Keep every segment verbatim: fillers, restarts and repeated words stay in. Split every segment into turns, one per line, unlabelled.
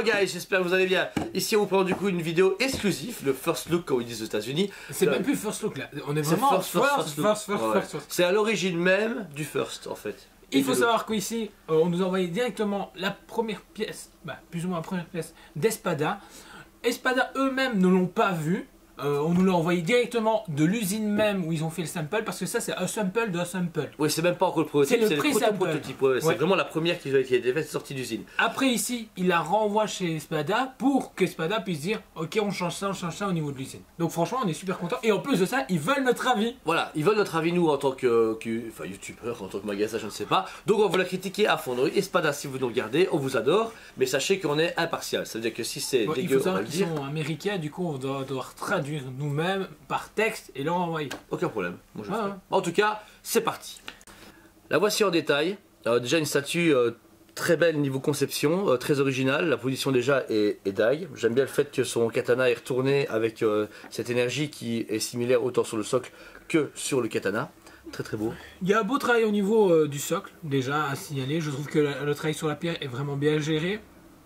Hello guys, j'espère que vous allez bien. Ici on vous prend du coup une vidéo exclusive, le first look comme ils disent aux États-Unis.
C'est même plus first look là, on est vraiment
first, first,
first,
first,
first, first,
ouais.
first, first.
C'est à l'origine même du first en fait. Et
Il faut savoir qu'ici, euh, on nous a envoyé directement la première pièce, bah, plus ou moins la première pièce d'Espada. Espada eux-mêmes ne l'ont pas vu. Euh, on nous l'a envoyé directement de l'usine même où ils ont fait le sample, parce que ça c'est un sample de un sample.
Oui, c'est même pas encore le prototype,
c'est
le,
le
le prototype. Ouais, ouais. C'est vraiment la première qui a été faite sortie d'usine.
Après ici, il la renvoie chez Espada pour que Espada puisse dire ok, on change ça, on change ça au niveau de l'usine. Donc franchement, on est super content. Et en plus de ça, ils veulent notre avis.
Voilà, ils veulent notre avis nous en tant que, que enfin, youtubeur, en tant que magasin, je ne sais pas. Donc on va la critiquer à fond. Donc, Espada, si vous nous regardez, on vous adore, mais sachez qu'on est impartial. Ça veut dire que si c'est
bon,
dégueu,
il faut
on va
savoir
le
qu'ils
dire.
sont américains, du coup on doit devoir traduire nous-mêmes par texte et leur envoyer.
Aucun problème. Moi, je
ah,
ferai.
ouais.
En tout cas, c'est parti. La voici en détail. Alors, déjà une statue euh, très belle niveau conception, euh, très originale. La position déjà est, est dingue. J'aime bien le fait que son katana est retourné avec euh, cette énergie qui est similaire autant sur le socle que sur le katana. Très très beau.
Il y a un beau travail au niveau euh, du socle, déjà à signaler. Je trouve que la, le travail sur la pierre est vraiment bien géré.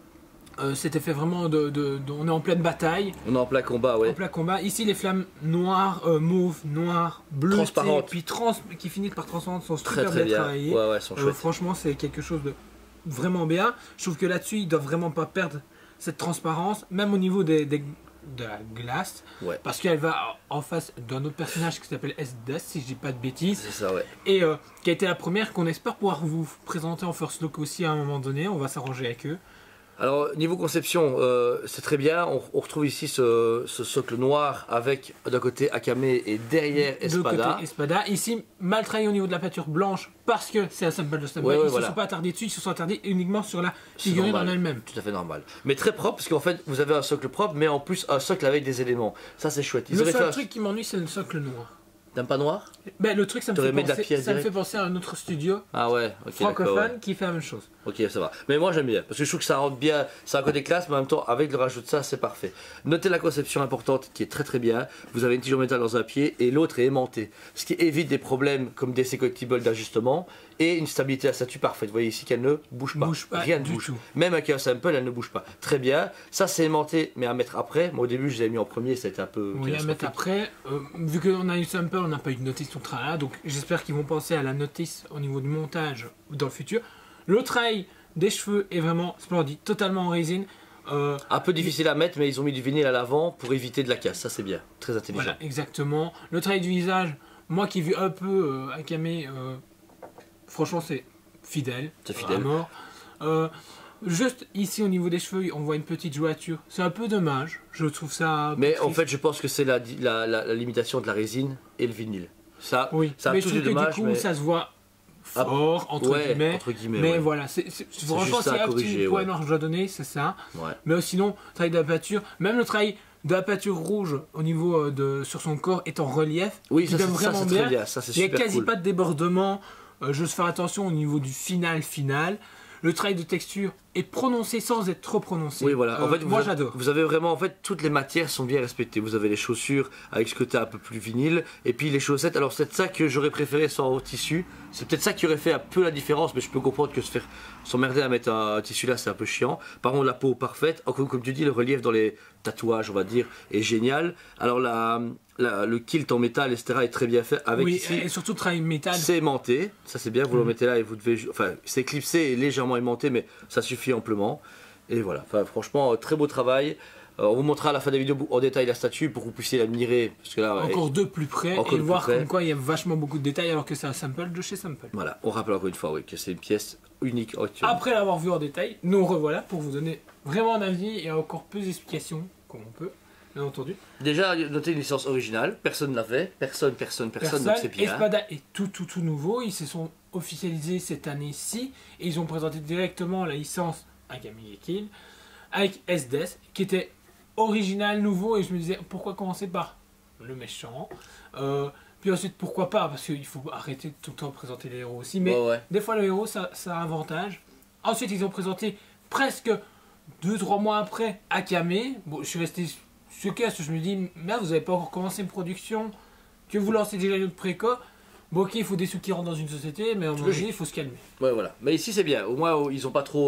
Euh, C'était fait vraiment de, de, de... On est en pleine bataille.
On est en plein combat, ouais.
En plein combat. Ici, les flammes noires, euh, mauves, noires, bleues,
transparentes,
puis trans... qui finissent par transparentes sont
très,
super
très
bien
bien
travaillées.
Ouais, ouais, sont
euh, franchement, c'est quelque chose de vraiment bien. Je trouve que là-dessus, ils doivent vraiment pas perdre cette transparence, même au niveau des, des... de la glace.
Ouais.
Parce qu'elle va en face d'un autre personnage qui s'appelle S-Dust, si je dis pas de bêtises.
C'est ça, ouais.
Et euh, qui a été la première qu'on espère pouvoir vous présenter en first look aussi à un moment donné. On va s'arranger avec eux. Alors,
niveau conception, euh, c'est très bien. On, on retrouve ici ce, ce socle noir avec d'un côté Akame et derrière Espada.
De côté Espada. Ici, mal travaillé au niveau de la peinture blanche parce que c'est un sample de sample.
Ouais, ouais,
ils ne
voilà.
se sont pas attardés dessus, ils se sont attardés uniquement sur la figurine en elle-même.
Tout à fait normal. Mais très propre parce qu'en fait, vous avez un socle propre, mais en plus un socle avec des éléments. Ça, c'est chouette. Ils
le seul
fait
truc un... qui m'ennuie, c'est le socle noir.
T'aimes pas noir?
Ben, le truc, ça, me fait,
mis
penser,
de la
ça me fait penser à un autre studio
ah ouais, okay,
francophone
ouais.
qui fait la même chose.
Ok, ça va. Mais moi j'aime bien, parce que je trouve que ça rentre bien, ça a un côté classe, mais en même temps, avec le rajout de ça, c'est parfait. Notez la conception importante qui est très très bien. Vous avez une tige en métal dans un pied et l'autre est aimantée. Ce qui évite des problèmes comme des collectibles d'ajustement et une stabilité à la statue parfaite. Vous voyez ici qu'elle ne bouge pas.
Bouge pas
Rien ne
du
bouge.
tout.
Même avec un sample, elle ne bouge pas. Très bien. Ça c'est aimanté, mais à mettre après. Moi au début, je l'ai mis en premier, ça a été un peu.
Oui, à mettre après. Euh, vu qu'on a eu sample, on n'a pas eu de notice sur le travail, donc j'espère qu'ils vont penser à la notice au niveau du montage dans le futur. Le trail des cheveux est vraiment splendide, totalement en résine. Euh,
un peu difficile à mettre, mais ils ont mis du vinyle à l'avant pour éviter de la casse. Ça c'est bien, très intelligent.
Voilà, exactement. Le trail du visage, moi qui ai vu un peu euh, Akame, euh, franchement c'est fidèle.
C'est fidèle.
À mort. Euh, Juste ici au niveau des cheveux, on voit une petite jointure. C'est un peu dommage, je trouve ça.
Mais en fait, je pense que c'est la, la, la, la limitation de la résine et le vinyle. Ça,
oui,
ça a
mais
tous
je
des
trouve que
dommages.
du coup,
mais...
ça se voit fort,
ah,
entre,
ouais,
guillemets,
entre guillemets.
Mais
ouais.
voilà, c'est, c'est, franchement, c'est un petit point noir que je dois donner, c'est ça.
Ouais.
Mais sinon, le travail de la peinture, même le travail de la peinture rouge au niveau de sur son corps est en relief.
Oui, ça, c'est,
vraiment
ça, c'est
bien.
très bien. Ça, c'est
Il n'y a
super
quasi
cool.
pas de débordement. Euh, je vais faire attention au niveau du final final. Le travail de texture est prononcé sans être trop prononcé.
Oui, voilà. En
euh,
fait,
moi,
vous,
j'adore.
Vous avez vraiment, en fait, toutes les matières sont bien respectées. Vous avez les chaussures avec ce côté un peu plus vinyle, et puis les chaussettes. Alors, c'est ça que j'aurais préféré sans tissu. C'est peut-être ça qui aurait fait un peu la différence, mais je peux comprendre que se faire s'emmerder à mettre un tissu là, c'est un peu chiant. Par contre, la peau parfaite. Encore comme tu dis, le relief dans les tatouages, on va dire, est génial. Alors, la, la, le kilt en métal, et cetera, est très bien fait. Avec
oui,
ici,
et surtout le travail métal.
c'est aimanté, ça c'est bien. Vous mmh. le mettez là et vous devez, enfin, c'est clipsé et légèrement aimanté, mais ça suffit amplement. Et voilà, enfin, franchement, très beau travail. Euh, on vous montrera à la fin de la vidéo en détail la statue pour que vous puissiez l'admirer. Parce que là,
encore de plus près et voir
près.
comme quoi il y a vachement beaucoup de détails alors que c'est un sample de chez Sample.
Voilà, on rappelle encore une fois oui, que c'est une pièce unique. Actuellement.
Après l'avoir vu en détail, nous revoilà pour vous donner vraiment un avis et encore plus d'explications comme on peut, bien entendu.
Déjà, notez une licence originale, personne ne l'avait, personne, personne, personne,
personne.
donc c'est bien.
Espada est tout, tout, tout nouveau, ils se sont officialisés cette année-ci et ils ont présenté directement la licence Akame ga Kill avec S-Death qui était original, nouveau, et je me disais pourquoi commencer par le méchant, euh, puis ensuite pourquoi pas, parce qu'il faut arrêter de tout le temps de présenter les héros aussi, mais
ouais, ouais.
des fois le héros ça, ça a un avantage. Ensuite ils ont présenté presque deux trois mois après Akame. Bon, je suis resté choqué parce que je me dis merde, vous n'avez pas encore commencé une production, que vous lancez déjà une autre préco. Bon ok, il faut des sous qui rentrent dans une société, mais à un moment donné il faut se calmer.
Ouais, voilà, mais ici c'est bien, au moins ils ont pas trop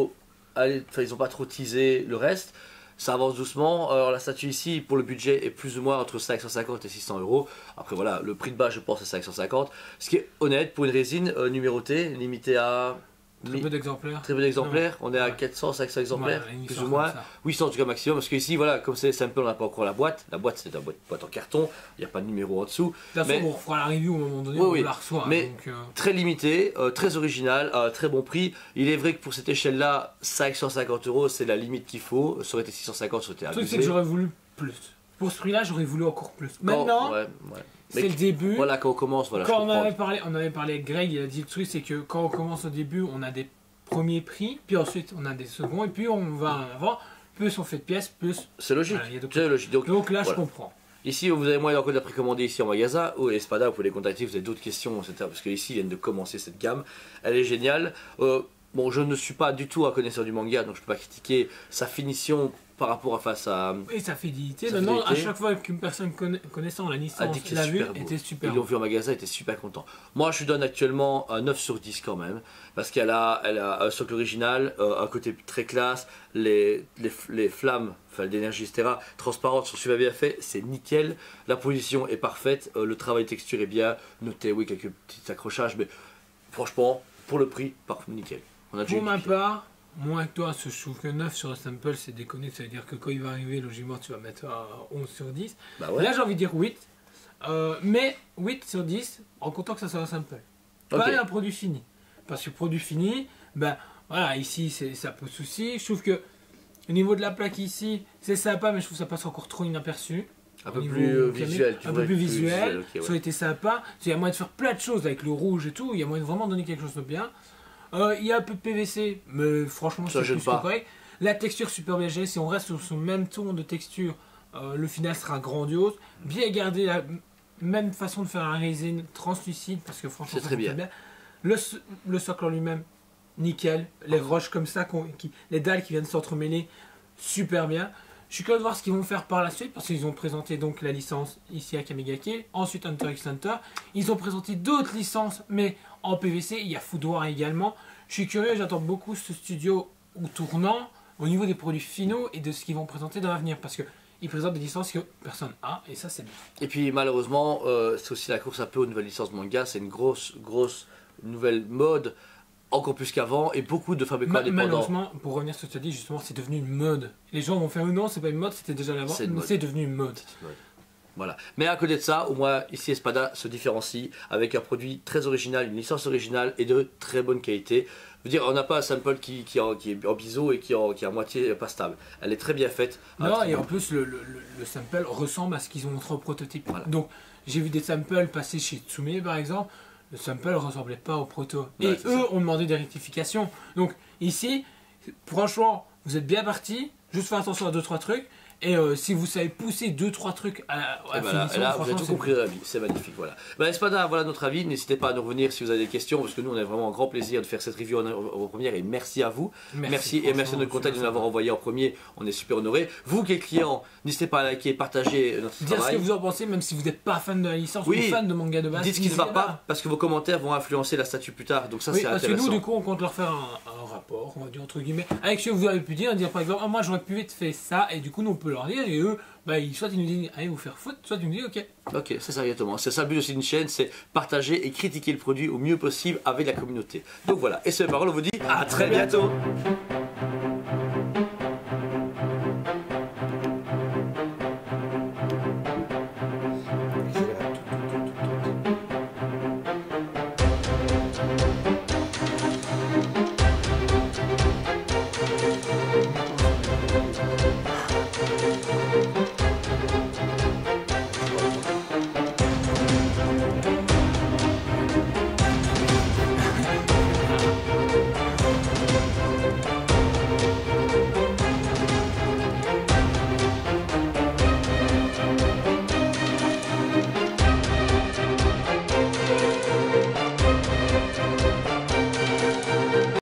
allé, enfin, ils n'ont pas trop teasé le reste. Ça avance doucement. Alors la statue ici, pour le budget, est plus ou moins entre cinq cent cinquante et six cents euros. Après voilà, le prix de base, je pense, c'est cinq cent cinquante. Ce qui est honnête pour une résine euh, numérotée, limitée à...
Très peu d'exemplaires.
Très peu d'exemplaires. On est à
Ouais.
quatre cents, cinq cents exemplaires,
Voilà, une
plus
histoire
ou moins.
comme ça.
huit cents en tout cas maximum. Parce qu'ici, voilà, comme c'est simple, on n'a pas encore la boîte. La boîte, c'est une boîte, boîte en carton. Il n'y a pas de numéro en dessous.
De toute façon,
Mais-
on refera la review au moment donné
Oui,
où
oui.
on la reçoit.
Mais-
donc, euh,
Très limité, euh, très original, à un très bon prix. Il est vrai que pour cette échelle-là, cinq cent cinquante euros, c'est la limite qu'il faut. Ça aurait été six cent cinquante, ça aurait été
le truc, c'est
abusé.
que j'aurais voulu plus. Pour ce prix-là, j'aurais voulu encore plus.
Quand-
Maintenant,
ouais, ouais.
c'est
Mais
le début.
Voilà, quand on commence, voilà. je
Quand on
comprends.
avait, parlé, on avait parlé avec Greg, il a dit le truc, c'est que quand on commence au début, on a des premiers prix, puis ensuite on a des seconds, et puis on va en avant. Plus on fait de pièces, plus.
C'est logique.
Voilà, il y a de-
C'est logique. Donc,
Donc là,
Voilà.
je comprends.
ici, vous avez moyen encore de la précommander ici en magasin. Ou Espada, vous pouvez les contacter, vous avez d'autres questions, et cetera. Parce qu'ici, ils viennent de commencer cette gamme. Elle est géniale. Euh, bon, je ne suis pas du tout un connaisseur du manga, donc je ne peux pas critiquer sa finition par rapport à face à.
Et sa fidélité.
Sa
Maintenant, à
fidélité.
chaque fois qu'une personne conna- connaissant la
A
licence
dit que c'est
l'a vu,
super beau.
était super
Ils l'ont
beau.
vu en magasin, ils étaient super contents. Moi, je lui donne actuellement un neuf sur dix quand même. Parce qu'elle a, elle a un socle original, euh, un côté très classe, les, les, les flammes, enfin d'énergie, et cetera, transparentes sont super bien faites, c'est nickel. La position est parfaite, euh, le travail de texture est bien noté, oui, quelques petits accrochages, mais franchement, pour le prix, parfait, nickel. On a déjà
Pour
eu
ma
du pied.
part, moi que toi, je trouve que neuf sur le sample, c'est déconné. Ça veut dire que quand il va arriver, logiquement, tu vas mettre un onze sur dix.
Bah ouais.
Là, j'ai envie de dire huit. Euh, mais huit sur dix, en comptant que ça soit un sample. Pas
Ok.
un produit fini. Parce que produit fini, ben voilà, ici, c'est ça peu de souci. Je trouve que au niveau de la plaque ici, c'est sympa, mais je trouve que ça passe encore trop inaperçu.
Un
Au
peu
niveau
plus euh,
caméra,
visuel, tu
un
vois,
peu plus visuel,
ok, ouais.
ça aurait été sympa. Il y a moyen de faire plein de choses avec le rouge et tout. Il y a moyen de vraiment donner quelque chose de bien. Euh, il y a un peu de P V C, mais franchement,
Ça
c'est
gêne
plus
pas.
que correct. La texture super bien gérée. Si on reste sur ce même ton de texture, euh, le final sera grandiose. Bien garder la m- même façon de faire un résine translucide, parce que franchement,
C'est
ça
très
fonctionne
bien.
Le, so- le socle en lui-même, nickel. Les roches comme ça, qu'on- qui, les dalles qui viennent s'entremêler, super bien. Je suis curieux de voir ce qu'ils vont faire par la suite, parce qu'ils ont présenté donc la licence ici à Kamigake, ensuite Hunter x Hunter. Ils ont présenté d'autres licences, mais en P V C. Il y a Food War également. Je suis curieux, j'attends beaucoup ce studio ou tournant au niveau des produits finaux et de ce qu'ils vont présenter dans l'avenir, parce que ils présentent des licences que personne a, et ça c'est bien.
Et puis malheureusement, euh, c'est aussi la course un peu aux nouvelles licences manga. C'est une grosse, grosse nouvelle mode, encore plus qu'avant, et beaucoup de fabricants
Ma-
indépendants.
malheureusement, pour revenir sur ce que tu as dit, justement, c'est devenu une mode. Les gens vont faire non, c'est pas une mode, c'était déjà l'avant,
C'est une
mais
mode.
c'est devenu une mode.
Voilà. Mais à côté de ça, au moins ici Espada se différencie avec un produit très original, une licence originale et de très bonne qualité. Je veux dire, on n'a pas un sample qui, qui, en- qui est en biseau et qui, en- qui est à moitié pas stable. Elle est très bien faite. Un
Non,
très
et
bon-
en plus, le, le- le- le sample ressemble à ce qu'ils ont montré au prototype.
Voilà.
Donc, j'ai vu des samples passer chez Tsume, par exemple. Le sample ne ressemblait pas au proto.
Ouais,
et
c'est
eux
ça.
ont demandé des rectifications. Donc, ici, franchement, vous êtes bien partis. Juste faire attention à deux trois trucs. Et euh, si vous savez pousser deux trois trucs à, à
Et
la
voilà,
finition,
et là, vous
franchement,
avez tout
c'est
compris dans la vie, c'est magnifique, voilà. Bah, Espada, voilà notre avis, n'hésitez pas à nous revenir si vous avez des questions, parce que nous on a vraiment un grand plaisir de faire cette review en, en première, et merci à vous. Merci, et merci
franchement,
de notre contact, de
c'est
nous avoir envoyé en premier, on est super honorés. Vous qui êtes clients, n'hésitez pas à liker, partager notre
Dire ce que
travail.
vous en pensez, même si vous n'êtes pas fan de la licence
Oui.
ou fan de manga de base.
Dites ce qui ne va
n'hésitez
pas, parce que vos commentaires vont influencer la statue plus tard, donc ça
Oui,
c'est
parce que
intéressant.
nous, du coup, on compte leur faire un, un rapport, on va dire entre guillemets, avec ce que vous avez pu dire, dire par exemple, ah, moi j'aurais pu vite faire ça, et du coup, nous on peut leur dire, et eux, bah, ils, soit ils nous disent, allez vous faire foutre, soit ils nous disent, ok.
Ok, c'est ça exactement. C'est ça le but aussi d'une chaîne, c'est partager et critiquer le produit au mieux possible avec la communauté. Donc voilà, et sur les paroles, on vous dit à très bientôt.